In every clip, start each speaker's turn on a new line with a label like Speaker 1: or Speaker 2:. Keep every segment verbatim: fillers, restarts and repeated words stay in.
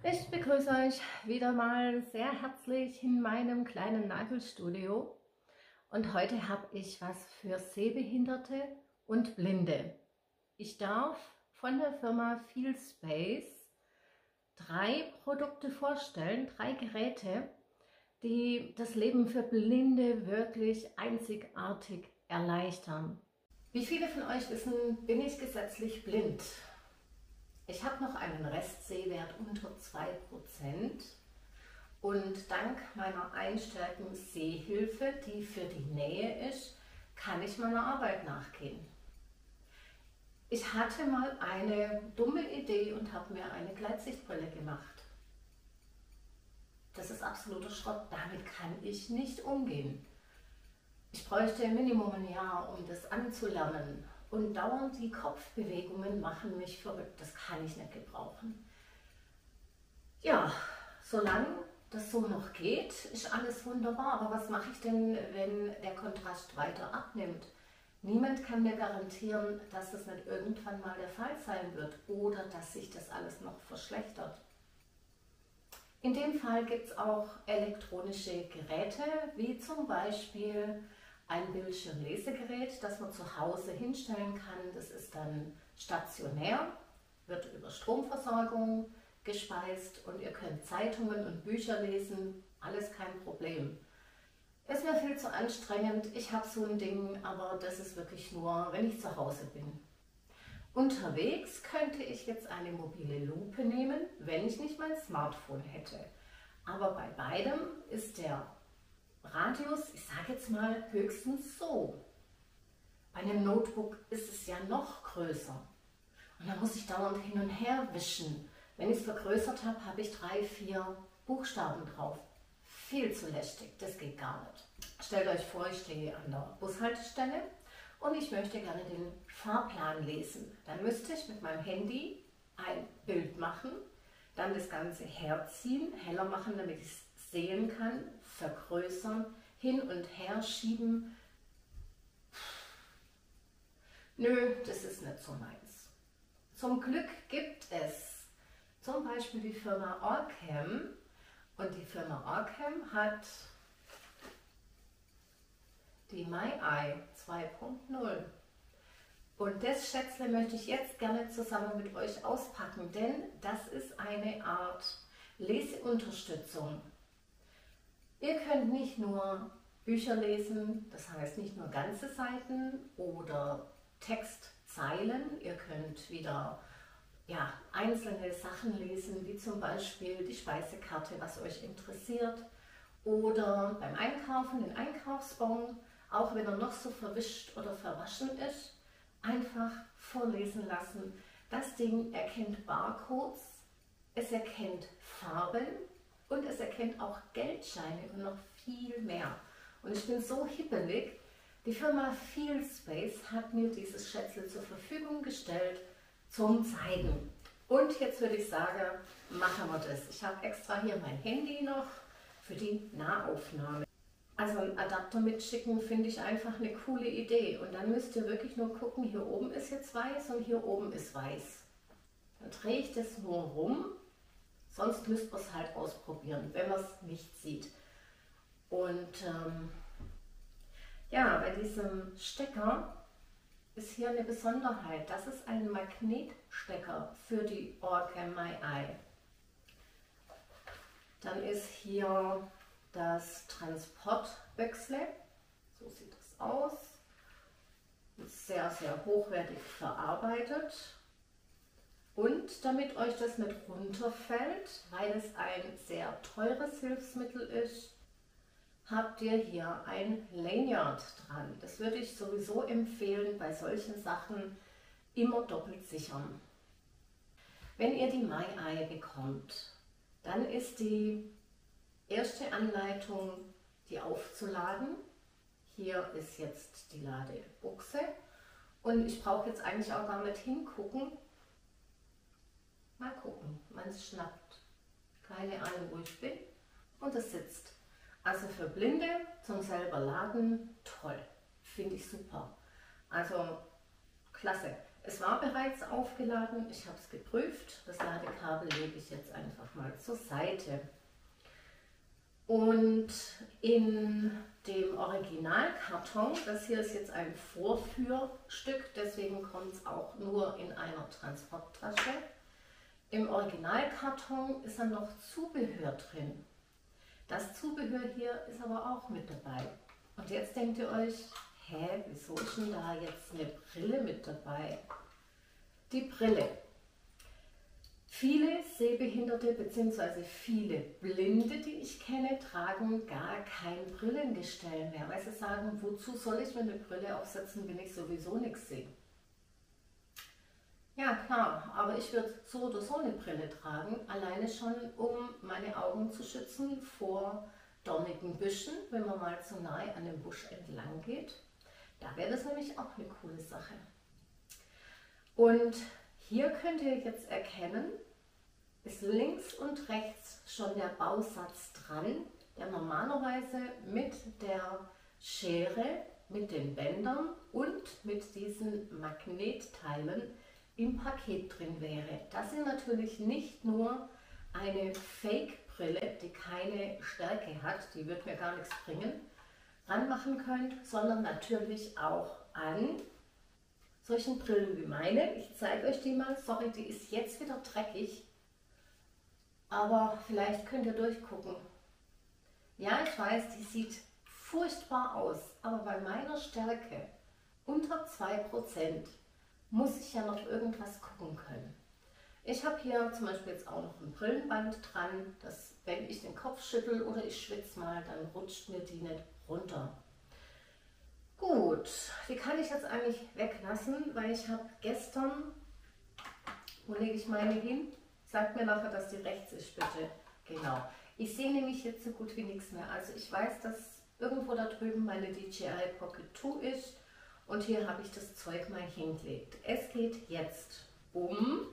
Speaker 1: Ich begrüße euch wieder mal sehr herzlich in meinem kleinen Nagelstudio und heute habe ich was für Sehbehinderte und Blinde. Ich darf von der Firma Feelspace drei Produkte vorstellen, drei Geräte, die das Leben für Blinde wirklich einzigartig erleichtern. Wie viele von euch wissen, bin ich gesetzlich blind. Ich habe noch einen Restsehwert unter zwei Prozent und dank meiner einstärken Sehhilfe, die für die Nähe ist, kann ich meiner Arbeit nachgehen. Ich hatte mal eine dumme Idee und habe mir eine Gleitsichtbrille gemacht. Das ist absoluter Schrott, damit kann ich nicht umgehen. Ich bräuchte Minimum ein Jahr, um das anzulernen. Und dauernd die Kopfbewegungen machen mich verrückt. Das kann ich nicht gebrauchen. Ja, solange das so noch geht, ist alles wunderbar. Aber was mache ich denn, wenn der Kontrast weiter abnimmt? Niemand kann mir garantieren, dass das nicht irgendwann mal der Fall sein wird oder dass sich das alles noch verschlechtert. In dem Fall gibt es auch elektronische Geräte, wie zum Beispiel ein Bildschirmlesegerät, das man zu Hause hinstellen kann. Das ist dann stationär, wird über Stromversorgung gespeist und ihr könnt Zeitungen und Bücher lesen, alles kein Problem. Ist mir viel zu anstrengend, ich habe so ein Ding, aber das ist wirklich nur, wenn ich zu Hause bin. Unterwegs könnte ich jetzt eine mobile Lupe nehmen, wenn ich nicht mein Smartphone hätte. Aber bei beidem ist der Radius, ich sage jetzt mal, höchstens so. Bei einem Notebook ist es ja noch größer. Und da muss ich dauernd hin und her wischen. Wenn ich es vergrößert habe, habe ich drei, vier Buchstaben drauf. Viel zu lästig, das geht gar nicht. Stellt euch vor, ich stehe an der Bushaltestelle und ich möchte gerne den Fahrplan lesen. Dann müsste ich mit meinem Handy ein Bild machen, dann das Ganze herziehen, heller machen, damit ich es sehen kann, vergrößern, hin und her schieben. Nö, das ist nicht so meins. Zum Glück gibt es zum Beispiel die Firma Orcam und die Firma Orcam hat die MyEye zwei Punkt null. Und das Schätzle möchte ich jetzt gerne zusammen mit euch auspacken, denn das ist eine Art Leseunterstützung. Ihr könnt nicht nur Bücher lesen, das heißt nicht nur ganze Seiten oder Textzeilen, ihr könnt wieder ja, einzelne Sachen lesen, wie zum Beispiel die Speisekarte, was euch interessiert, oder beim Einkaufen den Einkaufsbon, auch wenn er noch so verwischt oder verwaschen ist, einfach vorlesen lassen. Das Ding erkennt Barcodes, es erkennt Farben und es erkennt auch Geldscheine und noch viel mehr. Und ich bin so hippelig, die Firma Feelspace hat mir dieses Schätzle zur Verfügung gestellt zum Zeigen. Und jetzt würde ich sagen, machen wir das. Ich habe extra hier mein Handy noch für die Nahaufnahme. Also einen Adapter mitschicken finde ich einfach eine coole Idee. Und dann müsst ihr wirklich nur gucken, hier oben ist jetzt weiß und hier oben ist weiß. Dann drehe ich das nur rum, sonst müsst ihr es halt ausprobieren, wenn man es nicht sieht. Und ähm, ja, bei diesem Stecker ist hier eine Besonderheit. Das ist ein Magnetstecker für die Orcam MyEye. Dann ist hier das Transportbüchsle, so sieht es aus, sehr, sehr hochwertig verarbeitet. Und damit euch das nicht runterfällt, weil es ein sehr teures Hilfsmittel ist, habt ihr hier ein Lanyard dran. Das würde ich sowieso empfehlen, bei solchen Sachen immer doppelt sichern. Wenn ihr die MyEye bekommt, dann ist die erste Anleitung, die aufzuladen. Hier ist jetzt die Ladebuchse und ich brauche jetzt eigentlich auch gar nicht hingucken. Mal gucken, man es schnappt. Keine Ahnung, wo ich bin und es sitzt. Also für Blinde zum selber laden, toll, finde ich super. Also klasse. Es war bereits aufgeladen, ich habe es geprüft. Das Ladekabel lege ich jetzt einfach mal zur Seite. Und in dem Originalkarton, das hier ist jetzt ein Vorführstück, deswegen kommt es auch nur in einer Transporttasche. Im Originalkarton ist dann noch Zubehör drin. Das Zubehör hier ist aber auch mit dabei. Und jetzt denkt ihr euch, hä, wieso ist denn da jetzt eine Brille mit dabei? Die Brille. Viele Sehbehinderte bzw. viele Blinde, die ich kenne, tragen gar kein Brillengestell mehr, weil sie sagen, wozu soll ich mir eine Brille aufsetzen, wenn ich sowieso nichts sehe. Ja klar, aber ich würde so oder so eine Brille tragen, alleine schon, um meine Augen zu schützen vor dornigen Büschen, wenn man mal zu nahe an dem Busch entlang geht. Da wäre das nämlich auch eine coole Sache. Und hier könnt ihr jetzt erkennen, ist links und rechts schon der Bausatz dran, der normalerweise mit der Schere, mit den Bändern und mit diesen Magnetteilen im Paket drin wäre. Dass ihr natürlich nicht nur eine Fake-Brille, die keine Stärke hat, die wird mir gar nichts bringen, ranmachen könnt, sondern natürlich auch an solchen Brillen wie meine. Ich zeige euch die mal. Sorry, die ist jetzt wieder dreckig, aber vielleicht könnt ihr durchgucken. Ja, ich weiß, die sieht furchtbar aus, aber bei meiner Stärke unter zwei Prozent muss ich ja noch irgendwas gucken können. Ich habe hier zum Beispiel jetzt auch noch ein Brillenband dran, dass wenn ich den Kopf schüttel oder ich schwitze mal, dann rutscht mir die nicht runter. Gut, die kann ich jetzt eigentlich weglassen, weil ich habe gestern, wo lege ich meine hin? Sagt mir nachher, dass die rechts ist, bitte. Genau. Ich sehe nämlich jetzt so gut wie nichts mehr. Also ich weiß, dass irgendwo da drüben meine D J I Pocket zwei ist und hier habe ich das Zeug mal hingelegt. Es geht jetzt um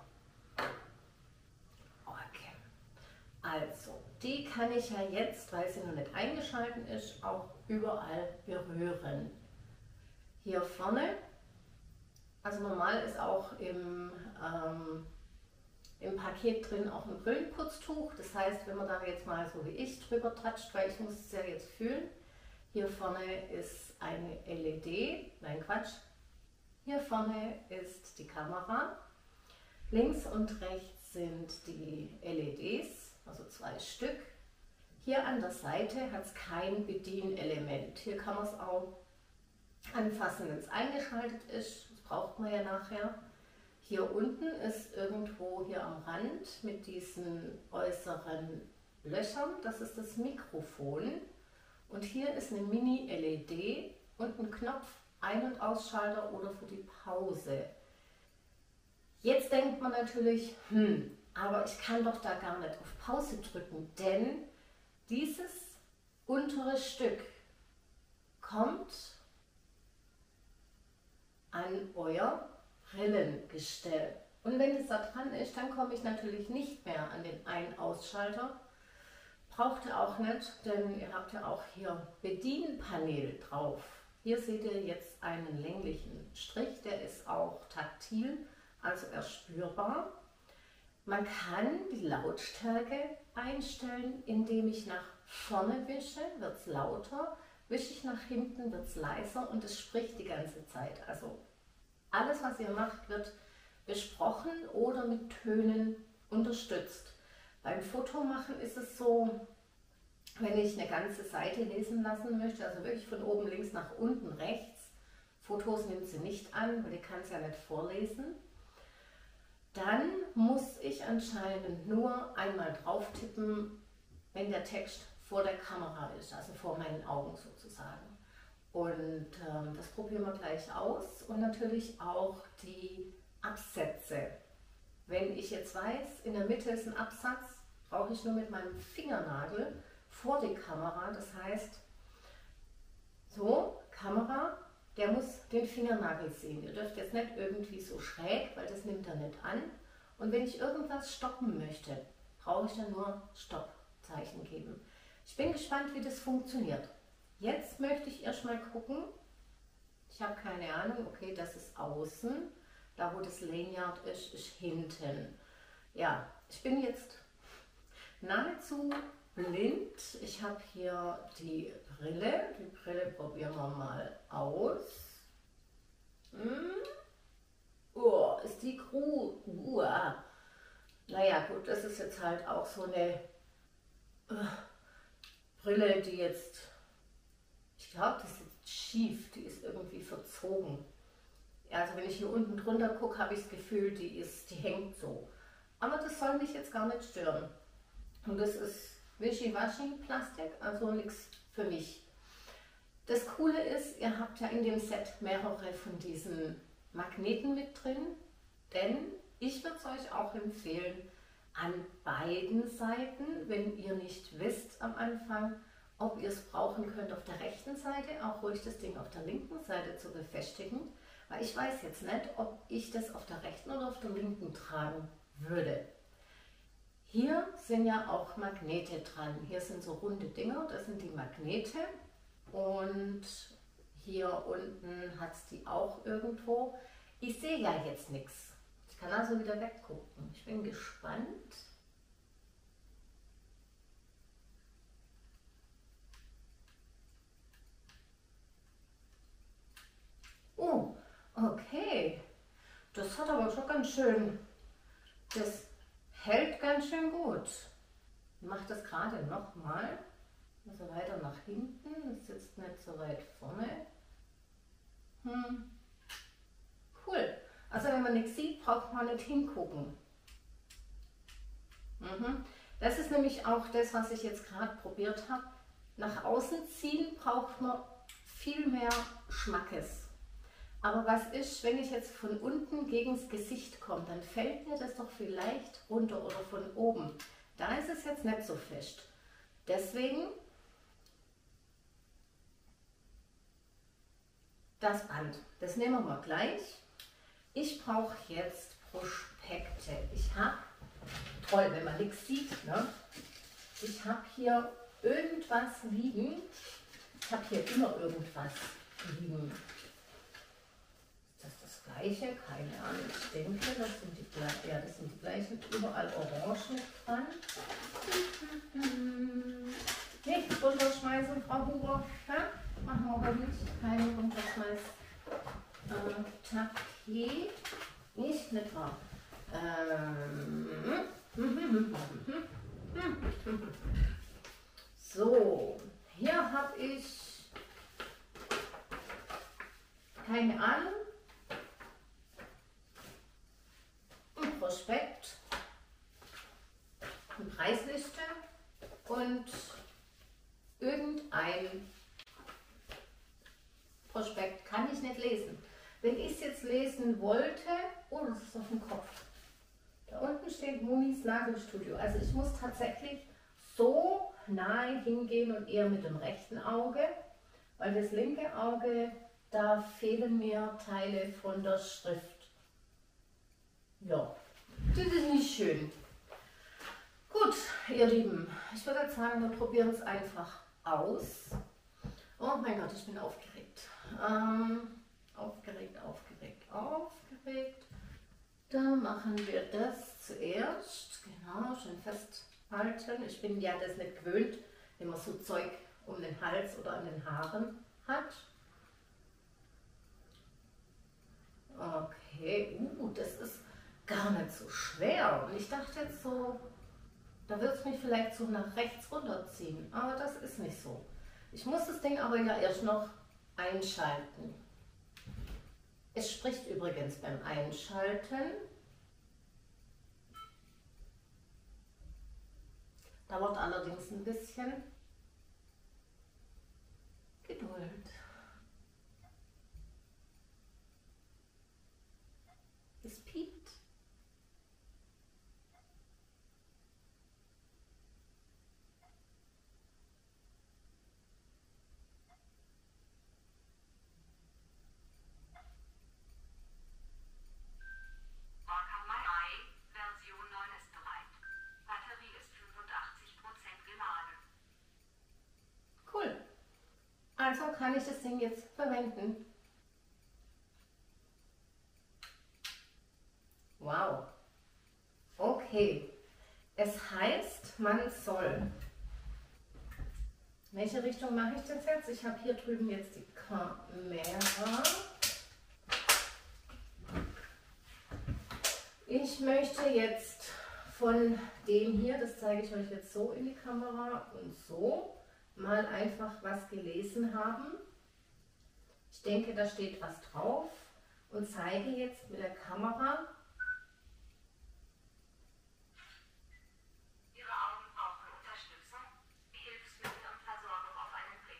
Speaker 1: okay. Also, die kann ich ja jetzt, weil sie noch nicht eingeschalten ist, auch überall berühren. Hier vorne, also normal ist auch im, ähm, im Paket drin auch ein Brillenputztuch. Das heißt, wenn man da jetzt mal so wie ich drüber toucht, weil ich muss es ja jetzt fühlen. Hier vorne ist eine L E D, nein Quatsch, hier vorne ist die Kamera. Links und rechts sind die L E Ds, also zwei Stück. Hier an der Seite hat es kein Bedienelement. Hier kann man es auch anfassen, wenn es eingeschaltet ist. Das braucht man ja nachher. Hier unten ist irgendwo hier am Rand mit diesen äußeren Löchern, das ist das Mikrofon. Und hier ist eine Mini-L E D und ein Knopf, Ein- und Ausschalter oder für die Pause. Jetzt denkt man natürlich, hm, aber ich kann doch da gar nicht auf Pause drücken, denn dieses untere Stück kommt an euer Brillengestell. Und wenn es da dran ist, dann komme ich natürlich nicht mehr an den Ein-Ausschalter. Braucht ihr auch nicht, denn ihr habt ja auch hier Bedienpanel drauf. Hier seht ihr jetzt einen länglichen Strich, der ist auch taktil, also erspürbar. Man kann die Lautstärke einstellen, indem ich nach vorne wische, wird es lauter, wische ich nach hinten, wird es leiser und es spricht die ganze Zeit. Also alles, was ihr macht, wird besprochen oder mit Tönen unterstützt. Beim Fotomachen ist es so, wenn ich eine ganze Seite lesen lassen möchte, also wirklich von oben links nach unten rechts, Fotos nimmt sie nicht an, weil die kann es ja nicht vorlesen, dann muss ich anscheinend nur einmal drauf tippen, wenn der Text vor der Kamera ist, also vor meinen Augen sozusagen. Und ähm, das probieren wir gleich aus und natürlich auch die Absätze. Wenn ich jetzt weiß, in der Mitte ist ein Absatz, brauche ich nur mit meinem Fingernagel vor die Kamera. Das heißt, so, Kamera, der muss den Fingernagel sehen. Ihr dürft jetzt nicht irgendwie so schräg, weil das nimmt er nicht an. Und wenn ich irgendwas stoppen möchte, brauche ich dann nur Stoppzeichen geben. Ich bin gespannt, wie das funktioniert. Jetzt möchte ich erstmal gucken. Ich habe keine Ahnung, okay, das ist außen. da wo das Lanyard ist, ist hinten. Ja, ich bin jetzt nahezu blind. Ich habe hier die Brille. Die Brille probieren wir mal aus. Hm. Oh, ist die Gru. Uh. Naja, gut, das ist jetzt halt auch so eine uh, Brille, die jetzt, ich glaube, das ist schief, die ist irgendwie verzogen. Also wenn ich hier unten drunter gucke, habe ich das Gefühl, die ist, die hängt so. Aber das soll mich jetzt gar nicht stören. Und das ist Wischiwaschi-Plastik, also nichts für mich. Das Coole ist, ihr habt ja in dem Set mehrere von diesen Magneten mit drin, denn ich würde es euch auch empfehlen, an beiden Seiten, wenn ihr nicht wisst am Anfang, ob ihr es brauchen könnt auf der rechten Seite, auch ruhig das Ding auf der linken Seite zu befestigen, weil ich weiß jetzt nicht, ob ich das auf der rechten oder auf der linken tragen würde. Hier sind ja auch Magnete dran. Hier sind so runde Dinger, das sind die Magnete. Und hier unten hat es die auch irgendwo. Ich sehe ja jetzt nichts. Ich kann also wieder weggucken. Ich bin gespannt. Oh, okay. Das hat aber schon ganz schön, das hält ganz schön gut. Ich mache das gerade nochmal. Also weiter nach hinten, das sitzt nicht so weit vorne. Hm. Cool. Also wenn man nichts sieht, braucht man nicht hingucken. Mhm. Das ist nämlich auch das, was ich jetzt gerade probiert habe. Nach außen ziehen braucht man viel mehr Schmackes. Aber was ist, wenn ich jetzt von unten gegen das Gesicht komme, dann fällt mir das doch vielleicht runter oder von oben. Da ist es jetzt nicht so fest. Deswegen das Band. Das nehmen wir mal gleich. Ich brauche jetzt Prospekte. Ich habe, toll, wenn man nichts sieht, ne? Ich habe hier irgendwas liegen. Ich habe hier immer irgendwas liegen. Ist das das gleiche? Keine Ahnung. Ich denke, das sind die, ja, das sind die gleichen. Überall Orange mit dran. Nicht runterschmeißen, Frau Huber. Ja? Machen wir aber nicht. Keine runterschmeißen. Äh, Tapet. Nicht, nicht wahr? Ähm. So, hier habe ich keine Ahnung. Ein Prospekt, eine Preisliste und irgendein Prospekt kann ich nicht lesen. Wenn ich es jetzt lesen wollte, oh, das ist auf dem Kopf. Da unten steht Monis Nagelstudio. Also ich muss tatsächlich so nahe hingehen und eher mit dem rechten Auge, weil das linke Auge, da fehlen mir Teile von der Schrift. Ja, das ist nicht schön. Gut, ihr Lieben, ich würde jetzt sagen, wir probieren es einfach aus. Oh mein Gott, ich bin aufgeregt. Ähm, aufgeregt, aufgeregt, aufgeregt. Da machen wir das zuerst. Genau, schön festhalten. Ich bin ja das nicht gewöhnt, wenn man so Zeug um den Hals oder an den Haaren hat. Okay, uh, das ist gar nicht so schwer. Und ich dachte jetzt so, da wird es mich vielleicht so nach rechts runterziehen. Aber das ist nicht so. Ich muss das Ding aber ja erst noch einschalten. Es spricht übrigens beim Einschalten. Dauert allerdings ein bisschen Geduld. Es piept. Also kann ich das Ding jetzt verwenden. Es heißt, man soll. In welche Richtung mache ich das jetzt? Ich habe hier drüben jetzt die Kamera. Ich möchte jetzt von dem hier, das zeige ich euch jetzt so in die Kamera und so, mal einfach was gelesen haben. Ich denke, da steht was drauf und zeige jetzt mit der Kamera.
Speaker 2: Ihre Augen brauchen Unterstützung, Hilfsmittel und Versorgung auf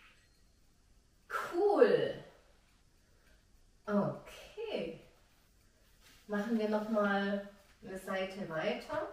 Speaker 2: einen Blick.
Speaker 1: Cool. Okay. Machen wir noch mal eine Seite weiter.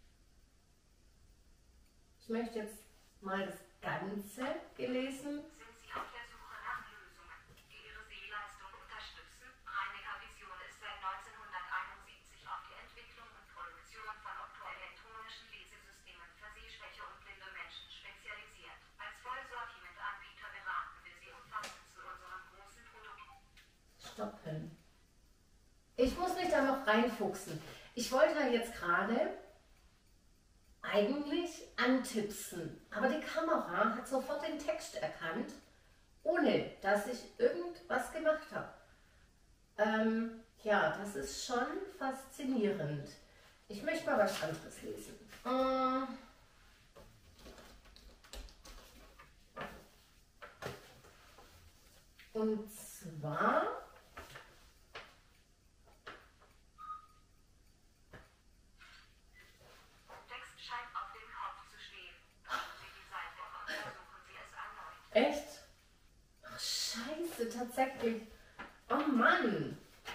Speaker 1: Ich möchte jetzt mal das Ganze gelesen.
Speaker 2: Sind Sie auf der Suche nach Lösungen, die Ihre Sehleistung unterstützen? Rhein-Neckar Vision ist seit neunzehnhunderteinundsiebzig auf die Entwicklung und Produktion von optoelektronischen Lesesystemen für sehschwäche und blinde Menschen spezialisiert. Als Vollsortimentanbieter beraten wir Sie umfassend zu unserem großen Produkt.
Speaker 1: Stoppen. Ich muss mich da noch reinfuchsen. Ich wollte ja jetzt gerade eigentlich antipsen, aber die Kamera hat sofort den Text erkannt, ohne dass ich irgendwas gemacht habe. Ähm, ja, das ist schon faszinierend. Ich möchte mal was anderes lesen. Äh, Und zwar
Speaker 2: Text scheint auf dem Kopf zu stehen. Öffnen Sie die Seite und versuchen Sie es erneut.
Speaker 1: echt? Ach, scheiße, tatsächlich. Oh Mann.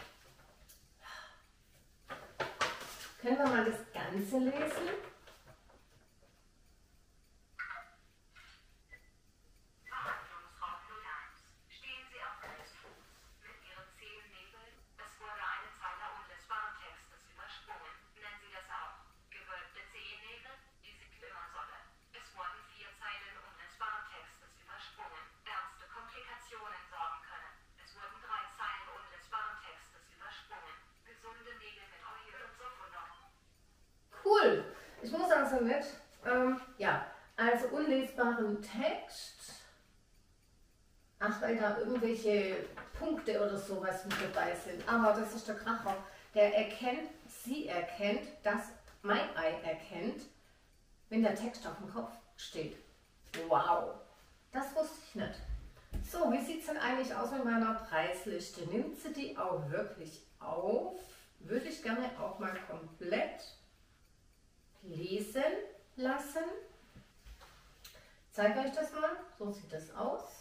Speaker 1: Können wir mal das Ganze lesen?
Speaker 2: Verhandlungsraum null eins. Stehen Sie auf Fuß mit Ihren Zehennägeln. Es wurde eine Zeile unlesbaren Textes übersprungen. Nennen Sie das auch gewölbte Zehennägel, die Sie flimmern sollen. Es wurden vier Zeilen unlesbaren Textes übersprungen. Ernste Komplikationen sorgen können. Es wurden drei Zeilen unlesbaren Textes übersprungen. Gesunde Nägel mit Öl und Sofonok.
Speaker 1: Cool. Ich muss also mit, ähm, ja, also unlesbaren Text. Ach, weil da irgendwelche Punkte oder sowas mit dabei sind. Aber das ist der Kracher. Der erkennt, sie erkennt, das mein Ei erkennt, wenn der Text auf dem Kopf steht. Wow. Das wusste ich nicht. So, wie sieht es denn eigentlich aus mit meiner Preisliste? Nimmt sie die auch wirklich auf? Würde ich gerne auch mal komplett lesen lassen. Zeige euch das mal. So sieht das aus.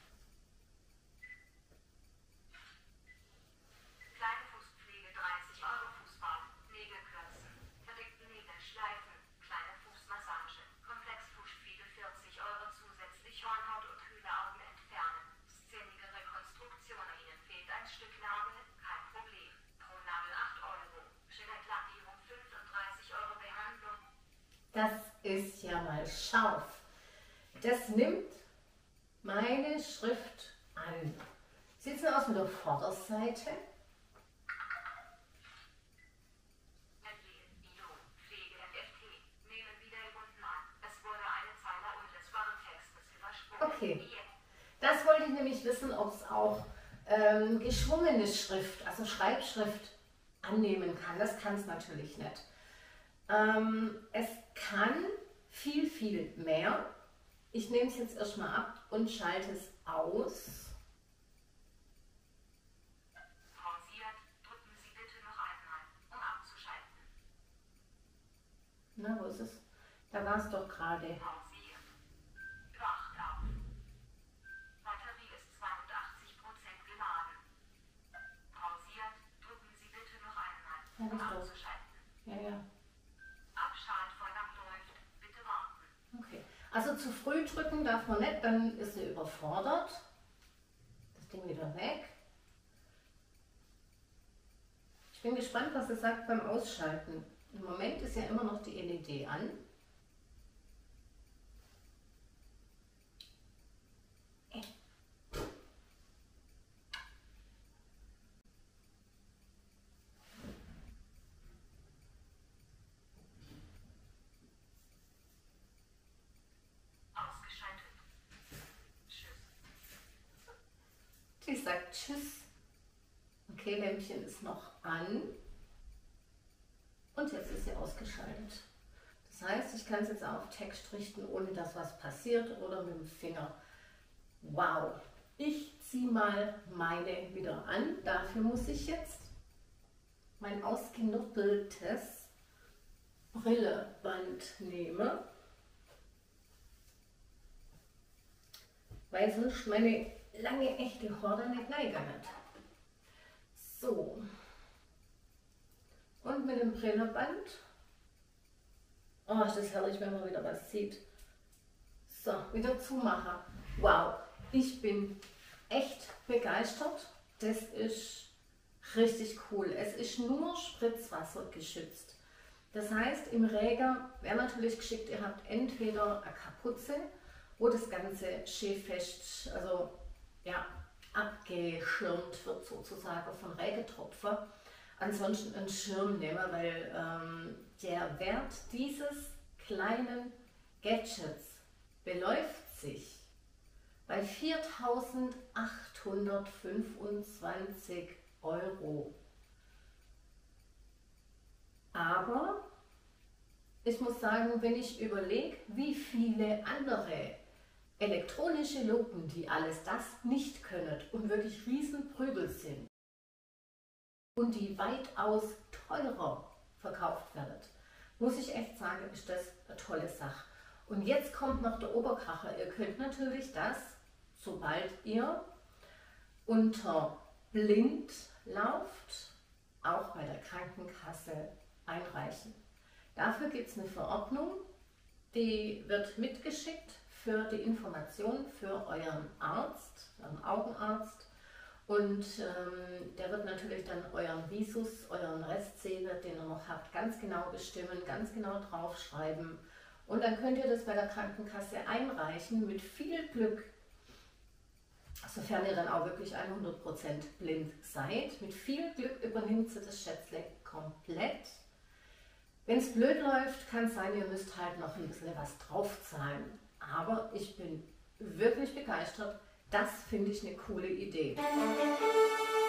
Speaker 2: Kleine Fußpflege dreißig Euro Fußbad, Nägel kürzen, verdickte Nägel schleifen, kleine Fußmassage, Komplexfußpflege vierzig Euro zusätzlich Hornhaut und Hühneraugen entfernen, szenige Rekonstruktion, Ihnen fehlt ein Stück Nagel, kein Problem, pro Nagel acht Euro, Skelettlackierung fünfunddreißig Euro Behandlung.
Speaker 1: Das ist ja mal scharf. Das nimmt meine Schrift an. Sieht es denn aus mit der Vorderseite?
Speaker 2: Entleeren, Bio, Pflege F F T, nehmen wieder unten an. Es wurde eine Zeile unlesbaren Textes übersprungen.
Speaker 1: Okay. Das wollte ich nämlich wissen, ob es auch ähm, geschwungene Schrift, also Schreibschrift, annehmen kann. Das kann es natürlich nicht. Ähm, es kann viel, viel mehr. Ich nehme es jetzt erstmal ab und schalte es aus.
Speaker 2: Pausiert, drücken Sie bitte noch einmal, um abzuschalten.
Speaker 1: Na, wo ist es? Da war es doch gerade.
Speaker 2: Pausiert. Wacht auf. Batterie ist zweiundachtzig Prozent geladen. Pausiert, drücken Sie bitte noch einmal,
Speaker 1: Ja,
Speaker 2: um
Speaker 1: das doch.
Speaker 2: abzuschalten.
Speaker 1: Ja, ja.
Speaker 2: Abschaltvorgang läuft, bitte warten.
Speaker 1: Okay. Also zu früh drücken darf man nicht, dann ist sie überfordert. Das Ding wieder weg. Ich bin gespannt, was es sagt beim Ausschalten. Im Moment ist ja immer noch die L E D an. sagt Tschüss. Okay, Lämpchen ist noch an. Und jetzt ist sie ausgeschaltet. Das heißt, ich kann es jetzt auf Text richten, ohne dass was passiert oder mit dem Finger. Wow! Ich ziehe mal meine wieder an. Dafür muss ich jetzt mein ausgenuppeltes Brilleband nehmen, weil sonst meine lange echte Horde nicht neigen. So. Und mit dem Brilleband. Oh, ist das herrlich, wenn man wieder was sieht. So, wieder zumachen. Wow, ich bin echt begeistert. Das ist richtig cool. Es ist nur Spritzwasser geschützt. Das heißt, im Regen wäre natürlich geschickt, ihr habt entweder eine Kapuze, wo das Ganze schön fest, also ja, abgeschirmt wird sozusagen von Regentropfen. Ansonsten einen Schirm nehmen, weil ähm, der Wert dieses kleinen Gadgets beläuft sich bei viertausendachthundertfünfundzwanzig Euro. Aber ich muss sagen, wenn ich überlege, wie viele andere elektronische Lupen, die alles das nicht können und wirklich Riesenprügel sind und die weitaus teurer verkauft werden, muss ich echt sagen, ist das eine tolle Sache. Und jetzt kommt noch der Oberkracher. Ihr könnt natürlich das, sobald ihr unter blind lauft, auch bei der Krankenkasse einreichen. Dafür gibt es eine Verordnung, die wird mitgeschickt für die Information für euren Arzt, euren Augenarzt. Und ähm, der wird natürlich dann euren Visus, euren Restzähler, den ihr noch habt, ganz genau bestimmen, ganz genau draufschreiben. Und dann könnt ihr das bei der Krankenkasse einreichen mit viel Glück, sofern ihr dann auch wirklich hundert Prozent blind seid. Mit viel Glück übernimmt sie das Schätzle komplett. Wenn es blöd läuft, kann es sein, ihr müsst halt noch ein bisschen was draufzahlen. Aber ich bin wirklich begeistert. Das finde ich eine coole Idee.